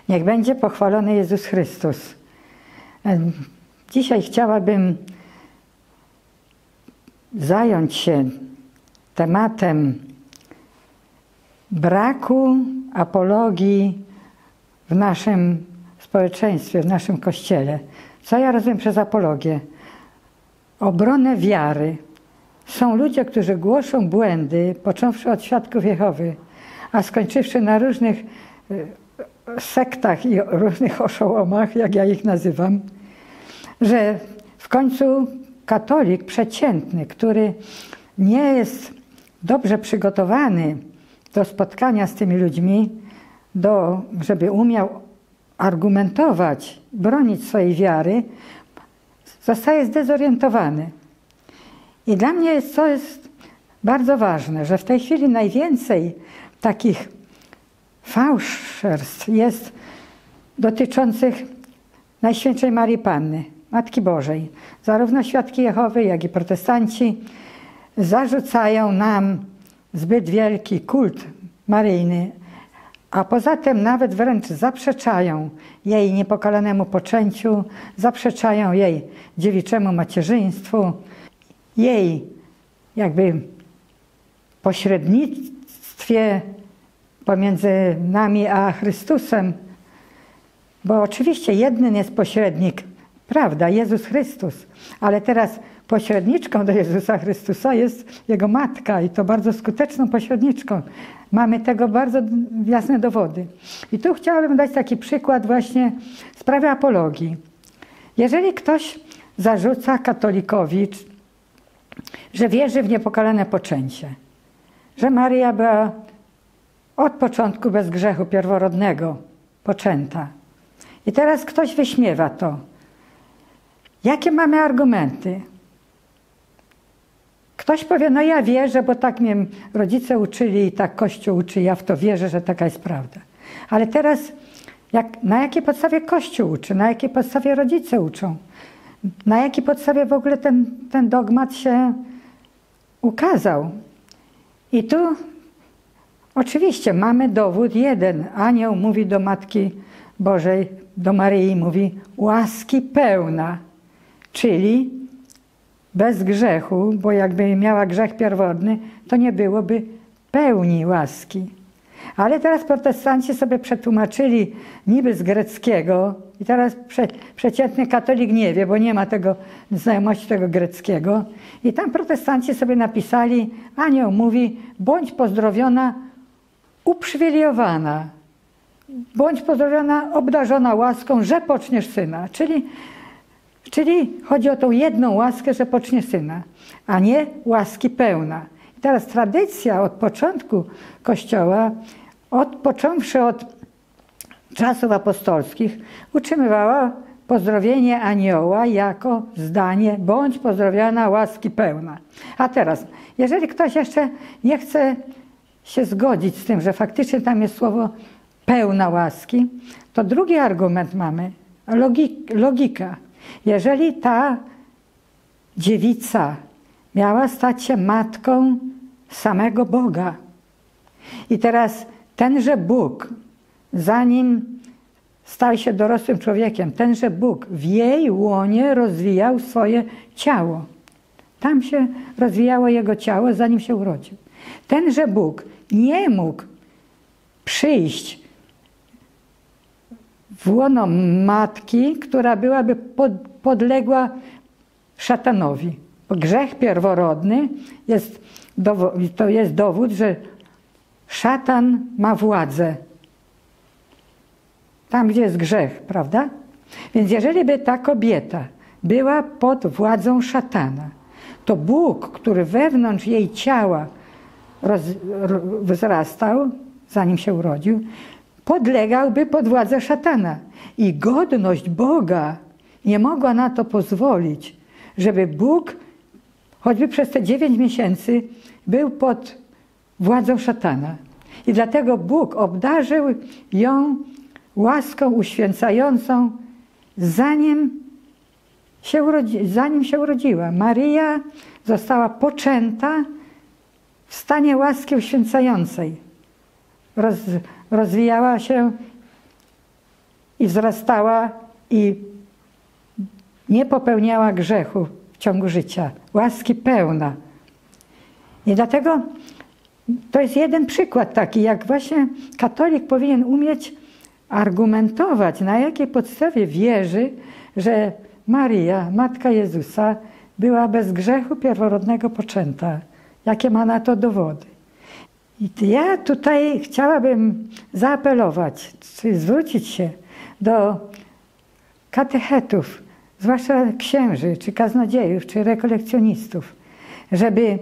Niech będzie pochwalony Jezus Chrystus. Dzisiaj chciałabym zająć się tematem braku apologii w naszym społeczeństwie, w naszym Kościele. Co ja rozumiem przez apologię? Obronę wiary. Są ludzie, którzy głoszą błędy, począwszy od świadków Jehowy, a skończywszy na różnych sektach i różnych oszołomach, jak ja ich nazywam, że w końcu katolik przeciętny, który nie jest dobrze przygotowany do spotkania z tymi ludźmi, żeby umiał argumentować, bronić swojej wiary, zostaje zdezorientowany. I dla mnie to jest bardzo ważne, że w tej chwili najwięcej takich fałszerstw jest dotyczących Najświętszej Marii Panny, Matki Bożej. Zarówno świadki Jehowy, jak i protestanci zarzucają nam zbyt wielki kult maryjny, a poza tym nawet wręcz zaprzeczają jej niepokalanemu poczęciu, zaprzeczają jej dziewiczemu macierzyństwu, jej jakby pośrednictwie pomiędzy nami a Chrystusem. Bo oczywiście jeden jest pośrednik, prawda, Jezus Chrystus, ale teraz pośredniczką do Jezusa Chrystusa jest Jego Matka i to bardzo skuteczną pośredniczką. Mamy tego bardzo jasne dowody. I tu chciałabym dać taki przykład właśnie sprawy apologii. Jeżeli ktoś zarzuca katolikowi, że wierzy w niepokalane poczęcie, że Maryja była od początku bez grzechu pierworodnego poczęta, i teraz ktoś wyśmiewa to. Jakie mamy argumenty? Ktoś powie, no ja wierzę, bo tak mnie rodzice uczyli i tak Kościół uczy, ja w to wierzę, że taka jest prawda. Ale teraz na jakiej podstawie Kościół uczy, na jakiej podstawie rodzice uczą? Na jakiej podstawie w ogóle ten dogmat się ukazał? I tu oczywiście mamy dowód jeden. Anioł mówi do Matki Bożej, do Maryi, mówi łaski pełna, czyli bez grzechu, bo jakby miała grzech pierwotny, to nie byłoby pełni łaski. Ale teraz protestanci sobie przetłumaczyli niby z greckiego i teraz przeciętny katolik nie wie, bo nie ma znajomości tego greckiego. I tam protestanci sobie napisali, anioł mówi, bądź pozdrowiona, uprzywilejowana, bądź pozdrowiona, obdarzona łaską, że poczniesz syna. Czyli chodzi o tą jedną łaskę, że pocznie syna, a nie łaski pełna. I teraz tradycja od początku Kościoła, począwszy od czasów apostolskich, utrzymywała pozdrowienie anioła jako zdanie bądź pozdrowiona łaski pełna. A teraz, jeżeli ktoś jeszcze nie chce się zgodzić z tym, że faktycznie tam jest słowo pełna łaski, to drugi argument mamy, logika. Jeżeli ta dziewica miała stać się matką samego Boga i teraz tenże Bóg, zanim stał się dorosłym człowiekiem, tenże Bóg w jej łonie rozwijał swoje ciało. Tam się rozwijało jego ciało, zanim się urodził. Tenże Bóg nie mógł przyjść w łono matki, która byłaby podległa szatanowi. Bo grzech pierworodny to jest dowód, że szatan ma władzę. Tam, gdzie jest grzech, prawda? Więc jeżeli by ta kobieta była pod władzą szatana, to Bóg, który wewnątrz jej ciała wzrastał, zanim się urodził, podlegałby pod władzę szatana. I godność Boga nie mogła na to pozwolić, żeby Bóg, choćby przez te 9 miesięcy, był pod władzą szatana. I dlatego Bóg obdarzył ją łaską uświęcającą, zanim się urodziła. Maryja została poczęta w stanie łaski uświęcającej. Rozwijała się i wzrastała i nie popełniała grzechu w ciągu życia. Łaski pełna. I dlatego to jest jeden przykład taki, jak właśnie katolik powinien umieć argumentować, na jakiej podstawie wierzy, że Maryja, Matka Jezusa, była bez grzechu pierworodnego poczęta. Jakie ma na to dowody. I ja tutaj chciałabym zaapelować, czy zwrócić się do katechetów, zwłaszcza księży, czy kaznodziejów, czy rekolekcjonistów, żeby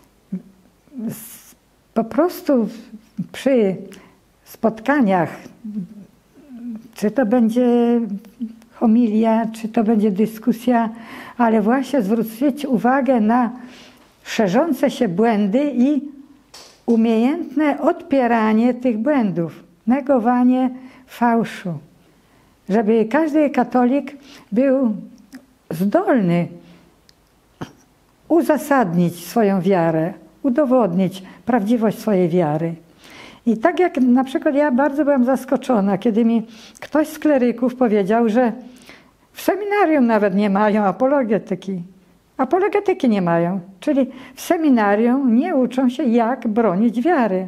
po prostu przy spotkaniach, czy to będzie homilia, czy to będzie dyskusja, ale właśnie zwrócić uwagę na szerzące się błędy i umiejętne odpieranie tych błędów, negowanie fałszu. Żeby każdy katolik był zdolny uzasadnić swoją wiarę, udowodnić prawdziwość swojej wiary. I tak jak na przykład ja bardzo byłam zaskoczona, kiedy mi ktoś z kleryków powiedział, że w seminarium nawet nie mają apologetyki. Apologetyki nie mają, czyli w seminarium nie uczą się, jak bronić wiary.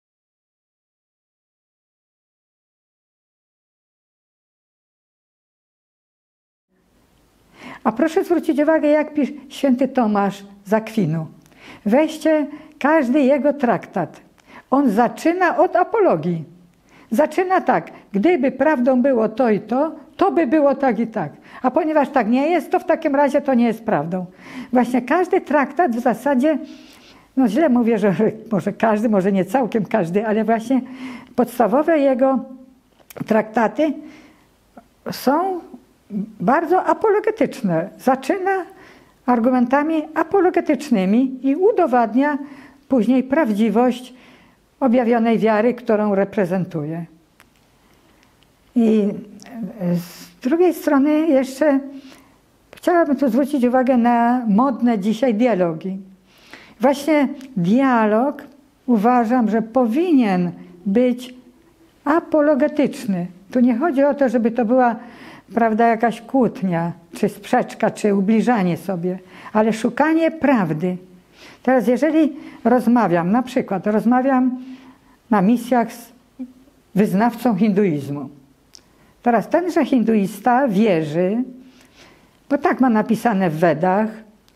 A proszę zwrócić uwagę, jak pisze święty Tomasz z Akwinu. Weźcie każdy jego traktat. On zaczyna od apologii. Zaczyna tak, gdyby prawdą było to i to by było tak i tak. A ponieważ tak nie jest, to w takim razie to nie jest prawdą. Właśnie każdy traktat w zasadzie, no źle mówię, że może każdy, może nie całkiem każdy, ale właśnie podstawowe jego traktaty są bardzo apologetyczne. Zaczyna argumentami apologetycznymi i udowadnia później prawdziwość objawionej wiary, którą reprezentuje. I z drugiej strony jeszcze chciałabym tu zwrócić uwagę na modne dzisiaj dialogi. Właśnie dialog uważam, że powinien być apologetyczny. Tu nie chodzi o to, żeby to była, prawda, jakaś kłótnia, czy sprzeczka, czy ubliżanie sobie, ale szukanie prawdy. Teraz jeżeli rozmawiam, na przykład rozmawiam na misjach z wyznawcą hinduizmu. Teraz tenże hinduista wierzy, bo tak ma napisane w Wedach,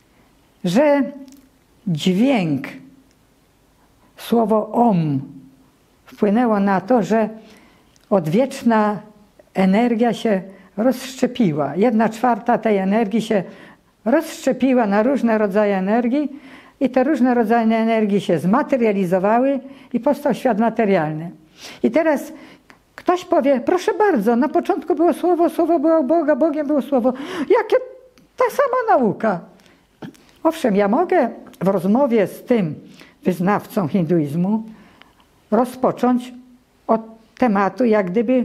że dźwięk, słowo Om wpłynęło na to, że odwieczna energia się rozszczepiła. 1/4 tej energii się rozszczepiła na różne rodzaje energii i te różne rodzaje energii się zmaterializowały i powstał świat materialny. I teraz ktoś powie, proszę bardzo, na początku było słowo, słowo było Boga, Bogiem było słowo. Jakie ta sama nauka. Owszem, ja mogę w rozmowie z tym wyznawcą hinduizmu rozpocząć od tematu jak gdyby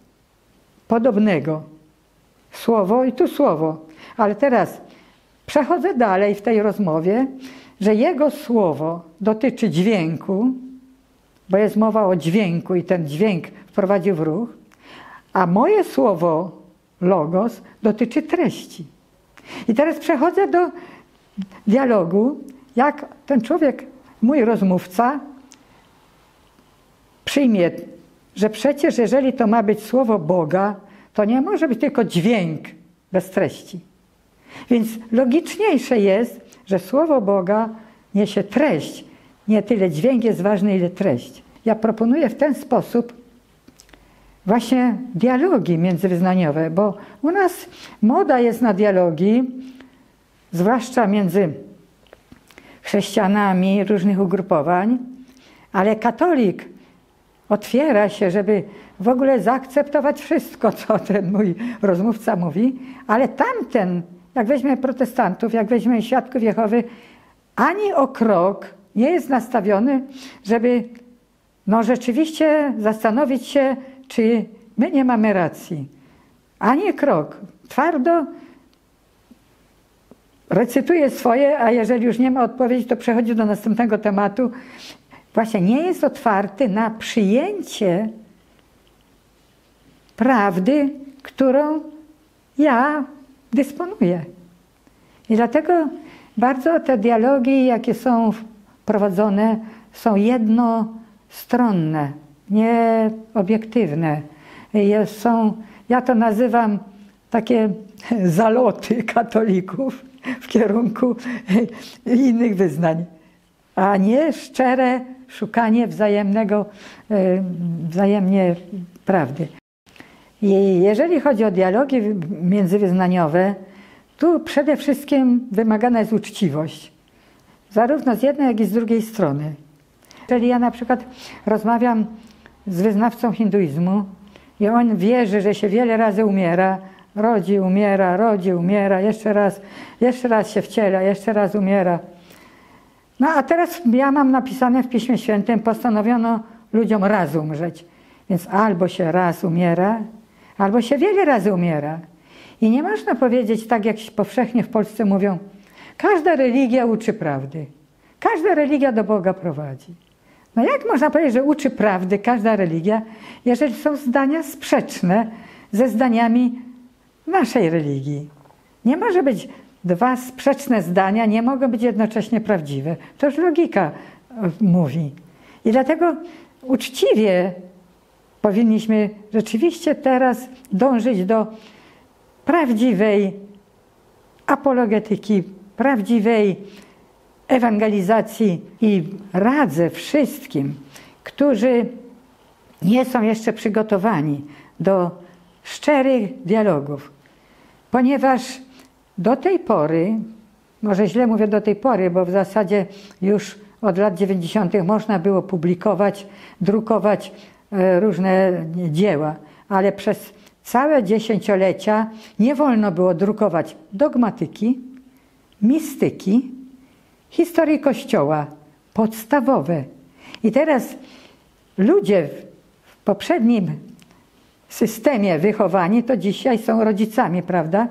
podobnego. Słowo i tu słowo. Ale teraz przechodzę dalej w tej rozmowie, że jego słowo dotyczy dźwięku, bo jest mowa o dźwięku i ten dźwięk wprowadził w ruch, a moje słowo, logos, dotyczy treści. I teraz przechodzę do dialogu, jak ten człowiek, mój rozmówca, przyjmie, że przecież jeżeli to ma być słowo Boga, to nie może być tylko dźwięk bez treści. Więc logiczniejsze jest, że słowo Boga niesie treść. Nie tyle dźwięk jest ważny, ile treść. Ja proponuję w ten sposób właśnie dialogi międzywyznaniowe, bo u nas moda jest na dialogi, zwłaszcza między chrześcijanami różnych ugrupowań, ale katolik otwiera się, żeby w ogóle zaakceptować wszystko, co ten mój rozmówca mówi, ale tamten, jak weźmie protestantów, jak weźmie świadków Jehowy, ani o krok nie jest nastawiony, żeby no rzeczywiście zastanowić się, czy my nie mamy racji. Ani krok. Twardo recytuje swoje, a jeżeli już nie ma odpowiedzi, to przechodzi do następnego tematu. Właśnie nie jest otwarty na przyjęcie prawdy, którą ja dysponuję. I dlatego bardzo te dialogi, jakie są prowadzone, są jednostronne, nieobiektywne. Ja to nazywam takie zaloty katolików w kierunku innych wyznań, a nie szczere szukanie wzajemnie prawdy. I jeżeli chodzi o dialogi międzywyznaniowe, tu przede wszystkim wymagana jest uczciwość, zarówno z jednej, jak i z drugiej strony. Jeżeli ja na przykład rozmawiam z wyznawcą hinduizmu i on wierzy, że się wiele razy umiera, rodzi, umiera, jeszcze raz się wciela, jeszcze raz umiera. No a teraz ja mam napisane w Piśmie Świętym, postanowiono ludziom raz umrzeć. Więc albo się raz umiera, albo się wiele razy umiera. I nie można powiedzieć, tak jak powszechnie w Polsce mówią, każda religia uczy prawdy. Każda religia do Boga prowadzi. No jak można powiedzieć, że uczy prawdy każda religia, jeżeli są zdania sprzeczne ze zdaniami naszej religii? Nie może być dwa sprzeczne zdania, nie mogą być jednocześnie prawdziwe. To już logika mówi. I dlatego uczciwie powinniśmy rzeczywiście teraz dążyć do prawdziwej apologetyki, prawdziwej ewangelizacji i radzę wszystkim, którzy nie są jeszcze przygotowani do szczerych dialogów, ponieważ do tej pory, może źle mówię do tej pory, bo w zasadzie już od lat 90. można było publikować, drukować różne dzieła, ale przez całe dziesięciolecia nie wolno było drukować dogmatyki, mistyki, historii Kościoła, podstawowe. I teraz ludzie w poprzednim systemie wychowani to dzisiaj są rodzicami, prawda?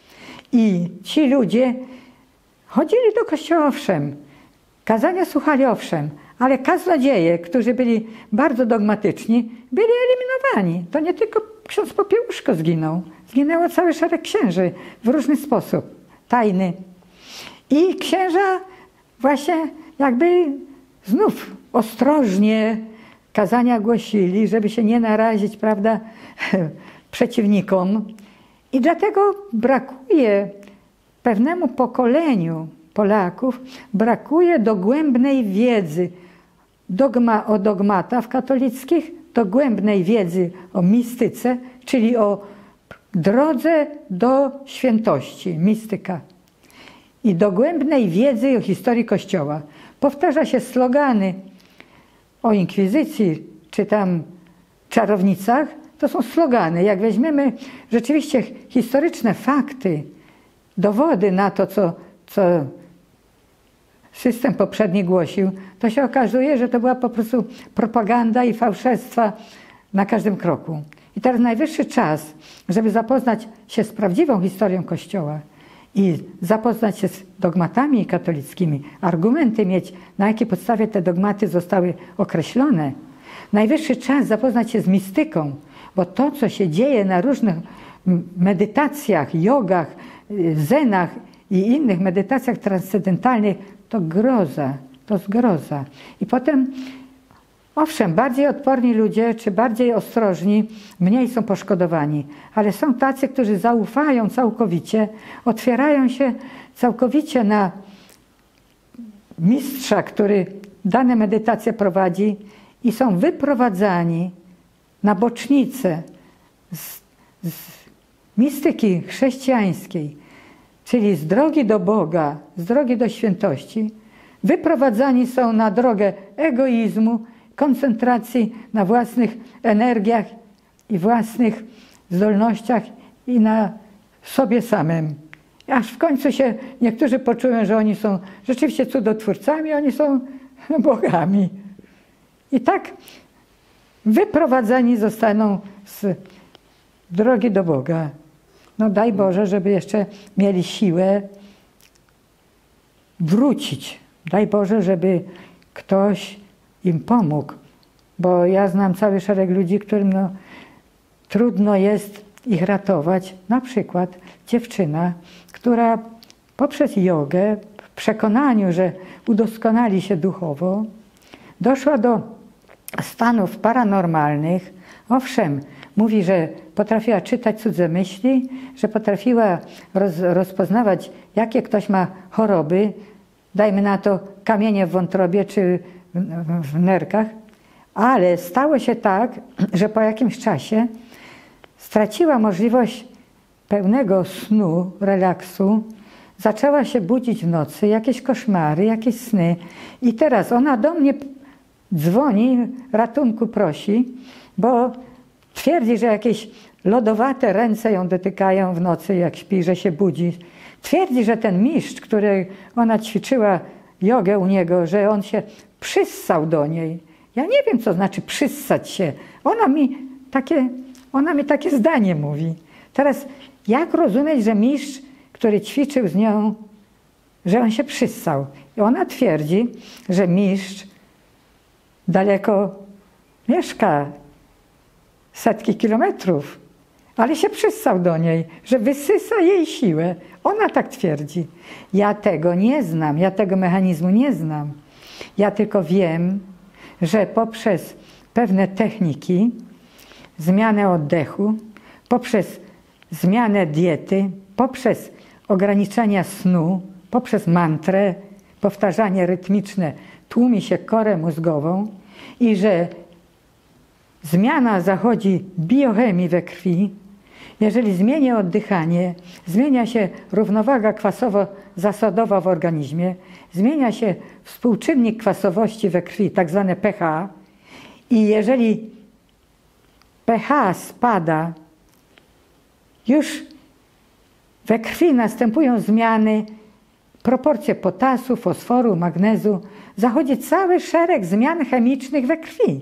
I ci ludzie chodzili do kościoła, owszem, kazania słuchali, owszem, ale kaznodzieje, którzy byli bardzo dogmatyczni, byli eliminowani. To nie tylko ksiądz Popiełuszko zginął. Zginęło cały szereg księży w różny sposób, tajny. I księża właśnie jakby znów ostrożnie kazania głosili, żeby się nie narazić, prawda, przeciwnikom. I dlatego brakuje pewnemu pokoleniu Polaków, brakuje dogłębnej wiedzy o dogmatach katolickich, dogłębnej wiedzy o mistyce, czyli o drodze do świętości, mistyka. I dogłębnej wiedzy o historii Kościoła. Powtarza się slogany o inkwizycji, czy tam czarownicach, to są slogany. Jak weźmiemy rzeczywiście historyczne fakty, dowody na to, co system poprzedni głosił, to się okazuje, że to była po prostu propaganda i fałszerstwa na każdym kroku. I teraz najwyższy czas, żeby zapoznać się z prawdziwą historią Kościoła i zapoznać się z dogmatami katolickimi, argumenty mieć, na jakiej podstawie te dogmaty zostały określone. Najwyższy czas zapoznać się z mistyką, bo to, co się dzieje na różnych medytacjach, jogach, zenach i innych medytacjach transcendentalnych, to groza, to zgroza. I potem, owszem, bardziej odporni ludzie, czy bardziej ostrożni, mniej są poszkodowani, ale są tacy, którzy zaufają całkowicie, otwierają się całkowicie na mistrza, który dane medytacje prowadzi i są wyprowadzani na bocznicę z mistyki chrześcijańskiej, czyli z drogi do Boga, z drogi do świętości, wyprowadzani są na drogę egoizmu, koncentracji na własnych energiach i własnych zdolnościach i na sobie samym. Aż w końcu się niektórzy poczują, że oni są rzeczywiście cudotwórcami, oni są bogami. I tak wyprowadzeni zostaną z drogi do Boga. No daj Boże, żeby jeszcze mieli siłę wrócić. Daj Boże, żeby ktoś im pomógł. Bo ja znam cały szereg ludzi, którym trudno jest ich ratować. Na przykład dziewczyna, która poprzez jogę, w przekonaniu, że udoskonali się duchowo, doszła do stanów paranormalnych. Owszem, mówi, że potrafiła czytać cudze myśli, że potrafiła rozpoznawać, jakie ktoś ma choroby, dajmy na to kamienie w wątrobie czy w nerkach, ale stało się tak, że po jakimś czasie straciła możliwość pełnego snu, relaksu, zaczęła się budzić w nocy, jakieś koszmary, jakieś sny i teraz ona do mnie dzwoni, ratunku prosi, bo twierdzi, że jakieś lodowate ręce ją dotykają w nocy, jak śpi, że się budzi. Twierdzi, że ten mistrz, który ona ćwiczyła jogę u niego, że on się przyssał do niej. Ja nie wiem, co znaczy przyssać się. Ona mi takie zdanie mówi. Teraz jak rozumieć, że mistrz, który ćwiczył z nią, że on się przyssał? I ona twierdzi, że mistrz daleko mieszka, setki kilometrów, ale się przyssał do niej, że wysysa jej siłę. Ona tak twierdzi. Ja tego nie znam, ja tego mechanizmu nie znam. Ja tylko wiem, że poprzez pewne techniki, zmianę oddechu, poprzez zmianę diety, poprzez ograniczenia snu, poprzez mantrę, powtarzanie rytmiczne tłumi się korę mózgową i że zmiana zachodzi biochemii we krwi. Jeżeli zmienię oddychanie, zmienia się równowaga kwasowo-zasodowa w organizmie, zmienia się współczynnik kwasowości we krwi, tak zwane pH. I jeżeli pH spada, już we krwi następują zmiany, proporcje potasu, fosforu, magnezu, zachodzi cały szereg zmian chemicznych we krwi.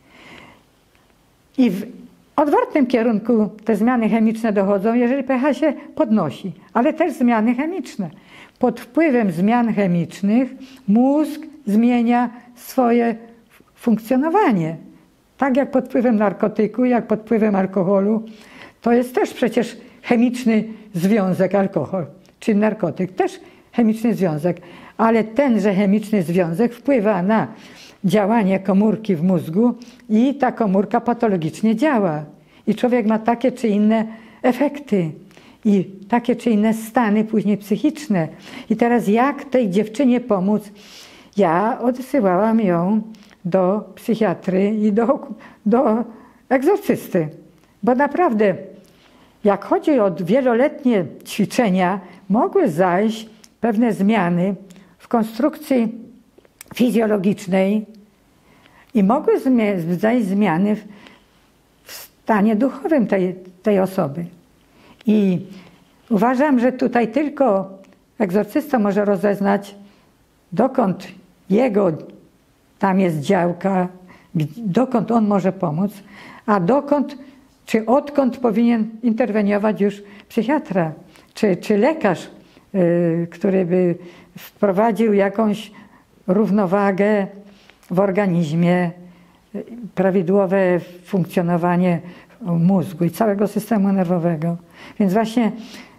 I w odwrotnym kierunku te zmiany chemiczne dochodzą, jeżeli pH się podnosi, ale też zmiany chemiczne. Pod wpływem zmian chemicznych mózg zmienia swoje funkcjonowanie. Tak jak pod wpływem narkotyku, jak pod wpływem alkoholu. To jest też przecież chemiczny związek alkohol, czy narkotyk, też chemiczny związek. Ale tenże chemiczny związek wpływa na działanie komórki w mózgu i ta komórka patologicznie działa. I człowiek ma takie czy inne efekty i takie czy inne stany później psychiczne. I teraz jak tej dziewczynie pomóc? Ja odsyłałam ją do psychiatry i do egzorcysty. Bo naprawdę, jak chodzi o wieloletnie ćwiczenia, mogły zajść pewne zmiany w konstrukcji fizjologicznej i mogły zajść zmiany w stanie duchowym tej osoby. I uważam, że tutaj tylko egzorcysta może rozeznać, dokąd jego tam jest działka, dokąd on może pomóc, a dokąd czy odkąd powinien interweniować już psychiatra, czy lekarz, który by wprowadził jakąś równowagę w organizmie, prawidłowe funkcjonowanie mózgu i całego systemu nerwowego. Więc właśnie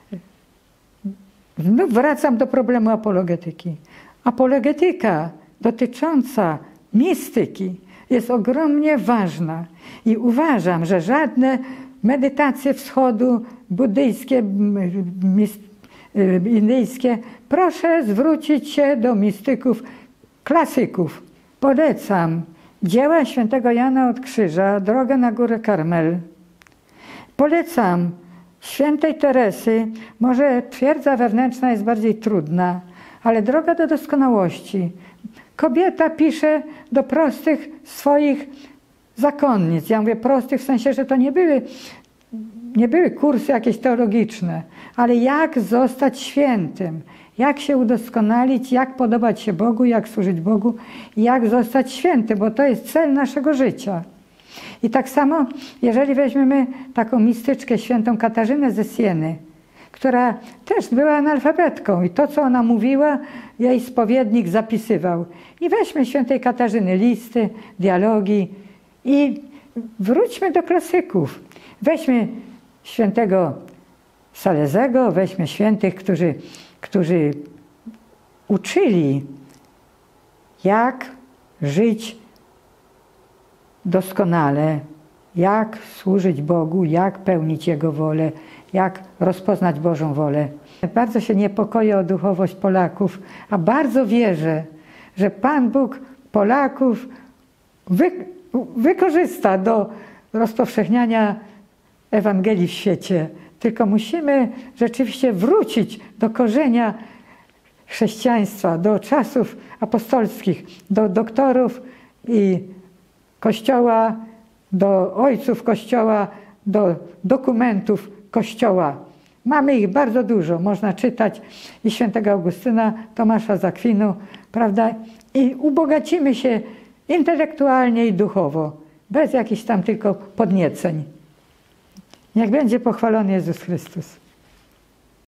wracam do problemu apologetyki. Apologetyka dotycząca mistyki jest ogromnie ważna i uważam, że żadne medytacje wschodu, buddyjskie, indyjskie, proszę zwrócić się do mistyków, klasyków. Polecam dzieła świętego Jana od Krzyża, Drogę na Górę Karmel. Polecam świętej Teresy, może twierdza wewnętrzna jest bardziej trudna, ale droga do doskonałości. Kobieta pisze do prostych swoich zakonnic. Ja mówię prostych w sensie, że to nie były kursy jakieś teologiczne, ale jak zostać świętym, jak się udoskonalić, jak podobać się Bogu, jak służyć Bogu, jak zostać świętym, bo to jest cel naszego życia. I tak samo, jeżeli weźmiemy taką mistyczkę świętą Katarzynę ze Sieny, która też była analfabetką i to, co ona mówiła, jej spowiednik zapisywał. I weźmy świętej Katarzyny listy, dialogi i wróćmy do klasyków. Weźmy świętego Salezego, weźmy świętych, którzy uczyli, jak żyć doskonale, jak służyć Bogu, jak pełnić Jego wolę, jak rozpoznać Bożą wolę. Bardzo się niepokoję o duchowość Polaków, a bardzo wierzę, że Pan Bóg Polaków wykorzysta do rozpowszechniania Ewangelii w świecie. Tylko musimy rzeczywiście wrócić do korzenia chrześcijaństwa, do czasów apostolskich, do doktorów i Kościoła, do ojców Kościoła, do dokumentów Kościoła. Mamy ich bardzo dużo, można czytać i świętego Augustyna, Tomasza z Akwinu, prawda? I ubogacimy się intelektualnie i duchowo, bez jakichś tam tylko podnieceń. Niech będzie pochwalony Jezus Chrystus.